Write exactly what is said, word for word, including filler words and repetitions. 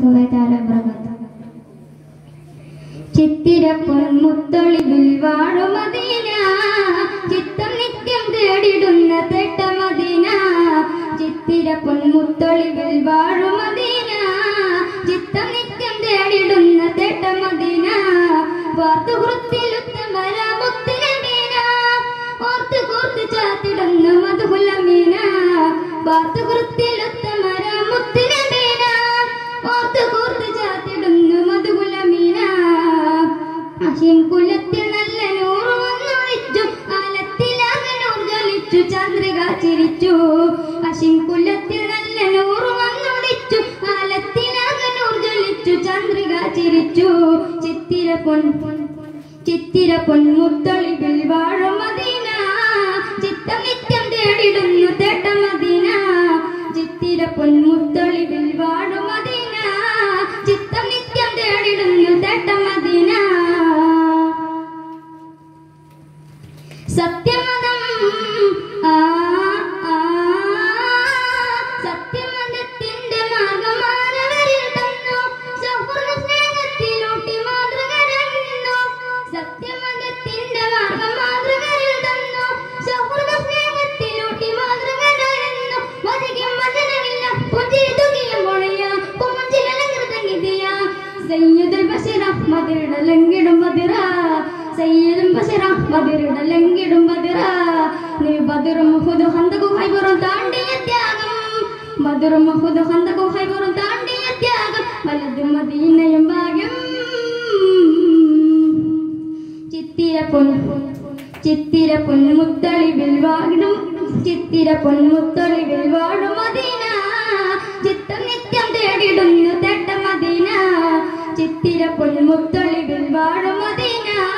വറഹ്മത്തുള്ളാഹി തആല വബറകാതുഹു. ചിത്തിരപ്പൊൻ മുത്തൊളിവിൽ വാഴും മദീന, ചിത്തം നിത്യം തേടിടുന്ന തേട്ട മദീന. ചിത്തിരപ്പൊൻ മുത്തൊളിവിൽ വാഴും മദീന, ചിത്തം നിത്യം തേടിടുന്ന തേട്ട മദീന. വാർത്തുകുറുത്തിലുത്തമര മുത്തുനബീന, ഓർത്ത് കോർത്ത് ചാത്തിടുന്ന മധുഹുലമീന. വാർത്തുകുറുത്തിലുത്തമര മുത്തുനബീന, ഓർത്ത് കോർത്ത് ചാത്തിടുന്ന മധുഹുലമീന. അശിം കുലത്തിൽ നല്ല നൂറ് വന്നൊളിച്ചു, കാലത്തിലാകെ നൂർ ജ്വലിച്ചു, ചന്ദ്രിക ചിരിച്ചു. അശിം കുലത്തിൽ നല്ല നൂറ് വന്നൊളിച്ചു, കാലത്തിലാകെ നൂർ ജ്വലിച്ചു, ചന്ദ്രിക ചിരിച്ചു. ചിത്തിര പൊൻ ചിത്തിര പൊൻ മുത്തൊളിവിൽ വാഴും മദീന, ചിത്തം നിത്യം തേടിടുന്നു തേട്ട മദീന. ചിത്തിര പൊൻ മുത്തൊളിവിൽ വാഴും മദീന, ചിത്തം നിത്യം തേടിടുന്നു തേട്ട മദീന. സത്യമതം ആ ആ സത്യമതത്തിന്റെ മാർഗമാനവരിൽ തന്നു, സൗഹൃദ സ്നേഹത്തിലൂട്ടി മാതൃകരന്നു. സത്യമതത്തിന്റെ മാർഗമാതൃകരിൽ തന്നു, സൗഹൃദ സ്നേഹത്തിലൂട്ടി മാതൃകരന്നു. വധിക്കും വചനമില്ല പുഞ്ചിരിതുകിയും മൊഴിയ പൂമഞ്ചിലലങ്കൃതങ്ങിതിയ സയ്യിദുൽ ബശീർ അഹ്മദിയുടെ ലംഘിടും ബദിറ. സയ്യിദുൽ ബശീർ അഹ്മദിയുടെ ലംഘിടും ബദിറ. നീ ബദറും ഉഹുദും ഖന്തഖും ഖൈബറും താണ്ടിയ ത്യാഗം, ബദറും ഉഹുദും ഖന്തഖും ഖൈബറും താണ്ടിയ ത്യാഗം, വലതും മദീനയും ഭാഗ്യം. ചിത്തിര പൊൻ ചിത്തിര പൊൻ മുത്തൊളിവിൽ വാഴും ചിത്തിര പൊൻ മുത്തൊളിവിൽ വാഴും മദീന, ചിത്തം നിത്യം തേടിടുന്നു തേട്ട മദീന. ചിത്തിര പൊൻ മുത്തൊളിവിൽ വാഴും മദീന,